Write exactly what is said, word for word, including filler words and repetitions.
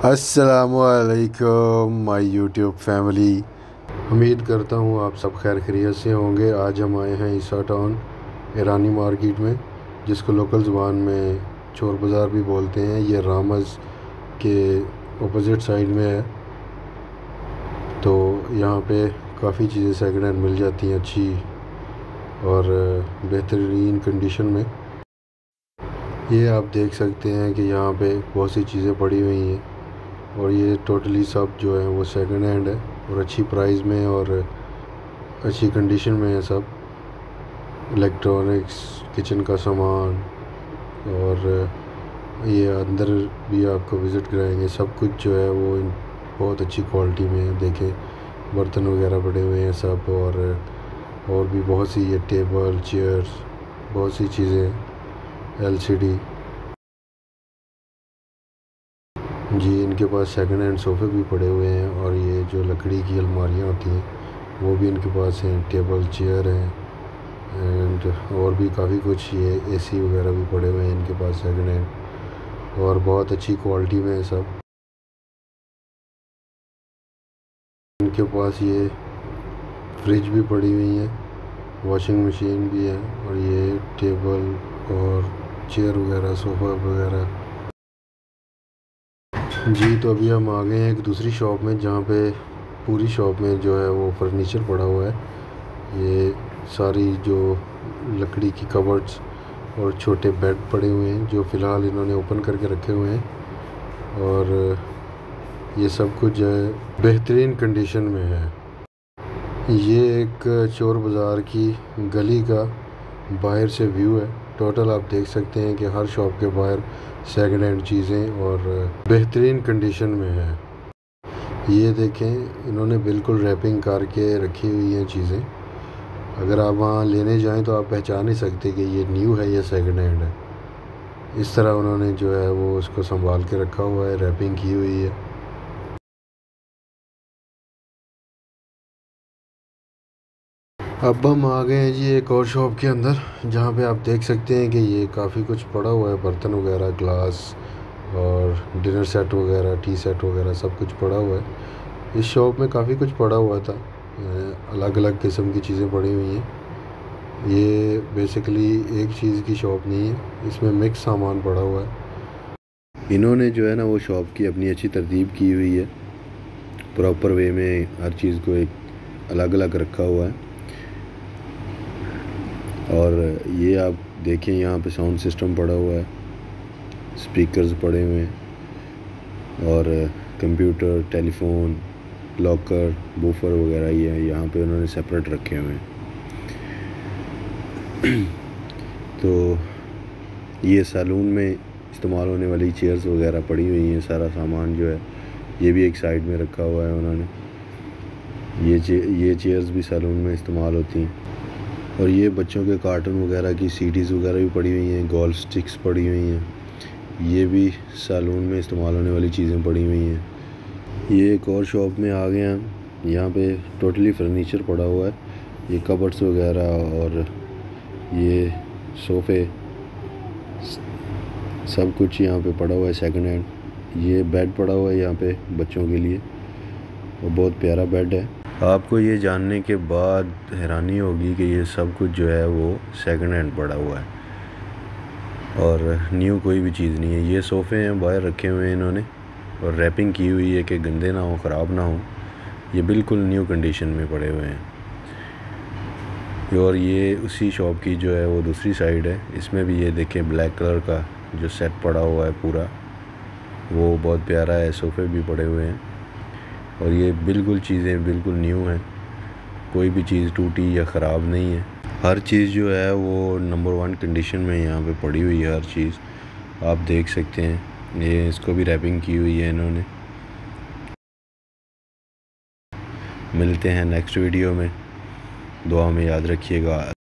अस्सलामुअलैकुम my YouTube family. उम्मीद करता हूँ आप सब खैर खैरियत से होंगे। आज हम आए हैं ईसा टाउन ईरानी मार्केट में, जिसको लोकल ज़ुबान में चोर बाज़ार भी बोलते हैं। ये रामज़ के अपोज़िट साइड में है। तो यहाँ पे काफ़ी चीज़ें सेकंड हैंड मिल जाती हैं अच्छी और बेहतरीन कंडीशन में। ये आप देख सकते हैं कि यहाँ पे बहुत सी चीज़ें पड़ी हुई हैं और ये टोटली सब जो है वो सेकंड हैंड है और अच्छी प्राइस में और अच्छी कंडीशन में है। सब इलेक्ट्रॉनिक्स, किचन का सामान और ये अंदर भी आपको विज़िट कराएंगे। सब कुछ जो है वो बहुत अच्छी क्वालिटी में है। देखें बर्तन वगैरह पड़े हुए हैं सब, और और भी बहुत सी ये टेबल, चेयर्स, बहुत सी चीज़ें, एलसीडी जी। इनके पास सेकंड हैंड सोफ़े भी पड़े हुए हैं और ये जो लकड़ी की अलमारियाँ होती हैं वो भी इनके पास हैं। टेबल, चेयर हैं एंड और भी काफ़ी कुछ। ये एसी वगैरह भी पड़े हुए हैं इनके पास सेकंड हैंड और बहुत अच्छी क्वालिटी में है सब। इनके पास ये फ्रिज भी पड़ी हुई है, वॉशिंग मशीन भी है और ये टेबल और चेयर वगैरह, सोफ़ा वगैरह जी। तो अभी हम आ गए हैं एक दूसरी शॉप में, जहाँ पे पूरी शॉप में जो है वो फर्नीचर पड़ा हुआ है। ये सारी जो लकड़ी की कबर्ड्स और छोटे बेड पड़े हुए हैं जो फ़िलहाल इन्होंने ओपन करके रखे हुए हैं और ये सब कुछ जो है बेहतरीन कंडीशन में है। ये एक चोर बाज़ार की गली का बाहर से व्यू है। टोटल आप देख सकते हैं कि हर शॉप के बाहर सेकंड हैंड चीज़ें और बेहतरीन कंडीशन में है। ये देखें इन्होंने बिल्कुल रैपिंग करके रखी हुई हैं चीज़ें। अगर आप वहाँ लेने जाएं तो आप पहचान नहीं सकते कि ये न्यू है या सेकंड हैंड है। इस तरह उन्होंने जो है वो उसको संभाल के रखा हुआ है, रैपिंग की हुई है। अब हम आ गए हैं जी एक और शॉप के अंदर, जहाँ पे आप देख सकते हैं कि ये काफ़ी कुछ पड़ा हुआ है। बर्तन वगैरह, ग्लास और डिनर सेट वगैरह, टी सेट वगैरह सब कुछ पड़ा हुआ है। इस शॉप में काफ़ी कुछ पड़ा हुआ था, अलग अलग किस्म की चीज़ें पड़ी हुई हैं। ये बेसिकली एक चीज़ की शॉप नहीं है, इसमें मिक्स सामान पड़ा हुआ है। इन्होंने जो है ना वो शॉप की अपनी अच्छी तरतीब की हुई है, प्रॉपर वे में हर चीज़ को एक अलग अलग रखा हुआ है। और ये आप देखें यहाँ पे साउंड सिस्टम पड़ा हुआ है, स्पीकर्स पड़े हुए हैं और कंप्यूटर, टेलीफोन, लॉकर, बूफर वगैरह ये यहाँ पे उन्होंने सेपरेट रखे हुए हैं। तो ये सैलून में इस्तेमाल होने वाली चेयर्स वगैरह पड़ी हुई हैं। सारा सामान जो है ये भी एक साइड में रखा हुआ है उन्होंने। ये चे, ये चेयर्स भी सैलून में इस्तेमाल होती हैं। और ये बच्चों के कार्टून वगैरह की सीडीज़ वगैरह भी पड़ी हुई हैं, गोल्फ स्टिक्स पड़ी हुई हैं। ये भी सैलून में इस्तेमाल होने वाली चीज़ें पड़ी हुई हैं। ये एक और शॉप में आ गए हैं। यहाँ पे टोटली फर्नीचर पड़ा हुआ है, ये कबर्ड्स वगैरह और ये सोफ़े, सब कुछ यहाँ पे पड़ा हुआ है सेकंड हैंड। ये बेड पड़ा हुआ है यहाँ पे बच्चों के लिए और बहुत प्यारा बेड है। आपको ये जानने के बाद हैरानी होगी कि ये सब कुछ जो है वो सेकंड हैंड पड़ा हुआ है और न्यू कोई भी चीज़ नहीं है। ये सोफ़े हैं बाहर रखे हुए हैं इन्होंने और रैपिंग की हुई है कि गंदे ना हो, ख़राब ना हो। ये बिल्कुल न्यू कंडीशन में पड़े हुए हैं। और ये उसी शॉप की जो है वो दूसरी साइड है। इसमें भी ये देखें ब्लैक कलर का जो सेट पड़ा हुआ है पूरा, वो बहुत प्यारा है। सोफ़े भी पड़े हुए हैं और ये बिल्कुल चीज़ें बिल्कुल न्यू हैं, कोई भी चीज़ टूटी या ख़राब नहीं है। हर चीज़ जो है वो नंबर वन कंडीशन में यहाँ पे पड़ी हुई है। हर चीज़ आप देख सकते हैं। ये इसको भी रैपिंग की हुई है इन्होंने। मिलते हैं नेक्स्ट वीडियो में, दुआ में याद रखिएगा।